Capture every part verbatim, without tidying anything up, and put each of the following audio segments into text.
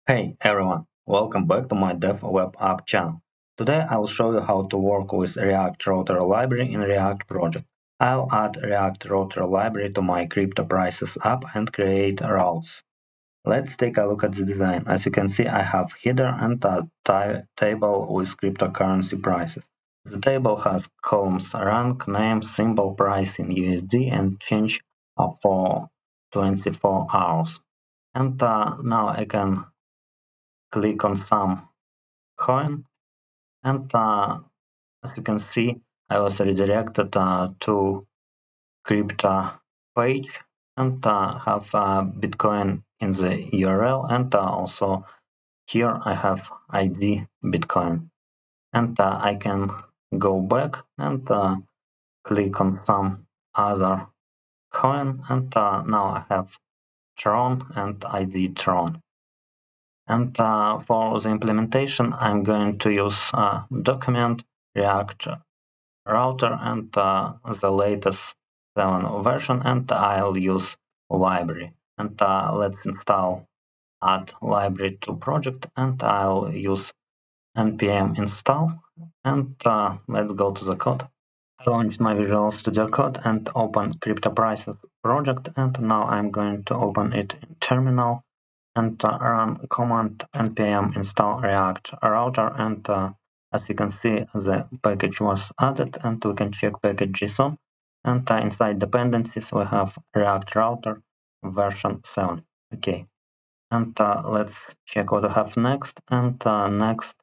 Hey everyone, welcome back to my Dev Web App channel. Today I'll show you how to work with React Router library in React project. I'll add React Router library to my crypto prices app and create routes. Let's take a look at the design. As you can see, I have header and a table with cryptocurrency prices. The table has columns rank, name, symbol, price in U S D, and change for twenty-four hours. And uh, now I can click on some coin, and uh, as you can see, I was redirected uh, to crypto page and uh, have uh, Bitcoin in the U R L, and uh, also here I have I D Bitcoin, and uh, I can go back and uh, click on some other coin, and uh, now I have Tron and I D Tron. And uh, for the implementation, I'm going to use uh, document, React Router, and uh, the latest seven version, and I'll use library. And uh, let's install add library to project, and I'll use npm install, and uh, let's go to the code. I launched my Visual Studio Code and open Crypto Prices project, and now I'm going to open it in terminal and uh, run command npm install react router, and uh, as you can see, the package was added, and we can check package.json, and uh, inside dependencies we have React Router version seven. Okay, and uh, let's check what we have next. And uh, next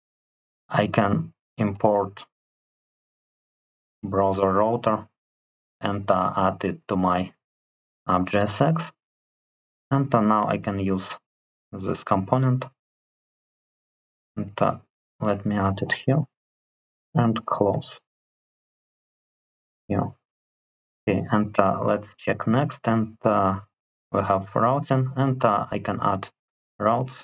I can import browser router and uh, add it to my app.jsx, and uh, now I can use this component, and uh, let me add it here and close. Yeah. Okay, and uh, let's check next, and uh, we have routing, and uh, I can add routes,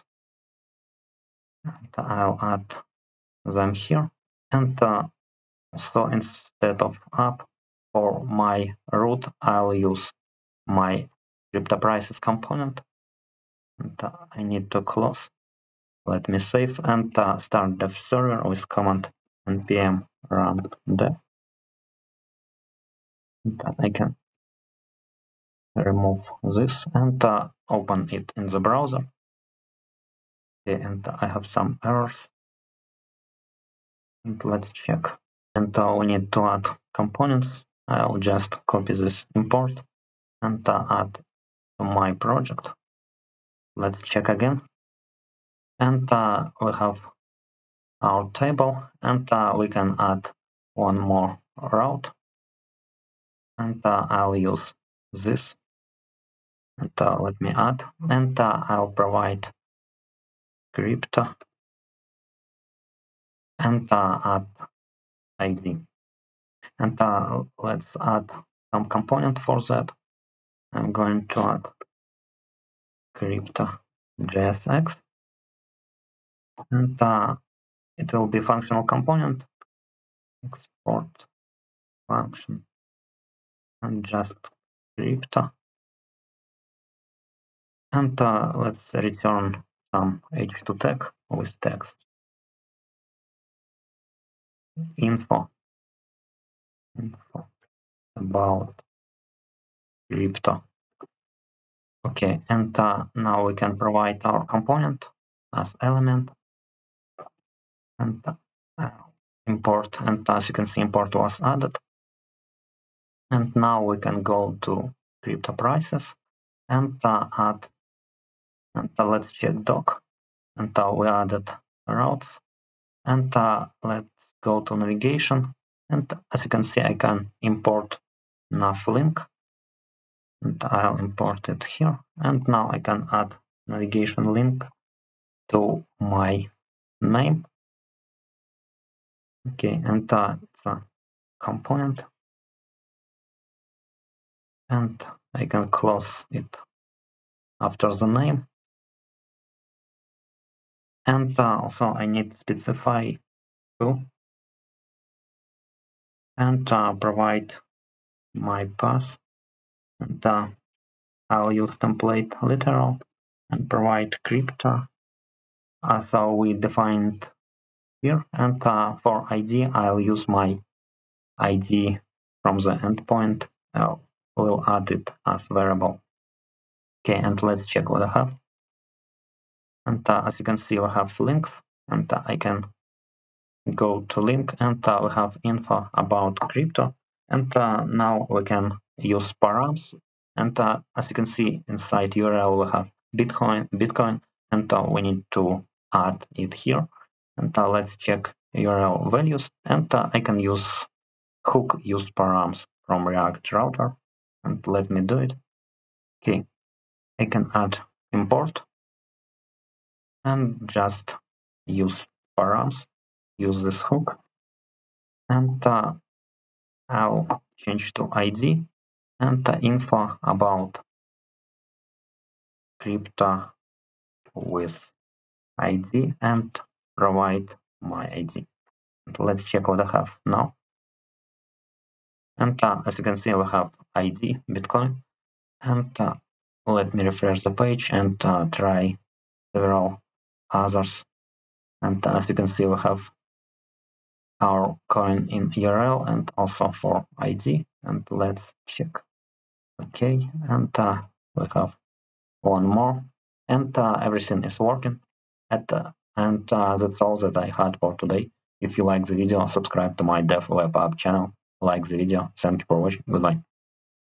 and I'll add them here, and uh, so instead of app for my route, I'll use my crypto prices component, and uh, I need to close. Let me save and uh, start dev server with command npm run dev. And I can remove this and uh, open it in the browser. Okay, and I have some errors. And let's check. And uh, we need to add components. I'll just copy this import and uh, add to my project. Let's check again. And uh, we have our table, and uh, we can add one more route. And uh, I'll use this. And uh, let me add, and uh, I'll provide crypto and uh, add I D. And uh, let's add some component for that. I'm going to add crypto.jsx, and uh, it will be functional component, export function, and just crypto. And uh, let's return some H two tag with text info, info about crypto. Okay, and uh, now we can provide our component as element, and uh, import, and as you can see, import was added. And now we can go to crypto prices and uh, add, and uh, let's check doc, and uh, we added routes, and uh, let's go to navigation, and as you can see, I can import NavLink, and I'll import it here, and now I can add navigation link to my name. Okay, and uh, it's a component, and I can close it after the name. And uh, also I need to specify to and uh, provide my path, and uh, I'll use template literal and provide crypto Uh, so we defined here, and uh, for I D, I'll use my I D from the endpoint. Uh, we'll add it as variable. Okay, and let's check what I have. And uh, as you can see, we have links, and uh, I can go to link, and uh, we have info about crypto. And uh, now we can use params. And uh, as you can see inside U R L, we have Bitcoin, Bitcoin, and uh, we need to add it here. And uh, let's check U R L values. And uh, I can use hook useParams from React router. And let me do it. Okay, I can add import and just use params, use this hook, and uh, I'll change to I D and the info about crypto with I D and provide my I D. And let's check what I have now. And uh, as you can see, we have I D Bitcoin. And uh, let me refresh the page and uh, try several others. And uh, as you can see, we have our coin in U R L and also for I D. And let's check. Okay, and uh, we have one more, and uh, everything is working. At, uh, and uh, that's all that I had for today. If you like the video, subscribe to my Dev Web App channel. Like the video. Thank you for watching. Goodbye.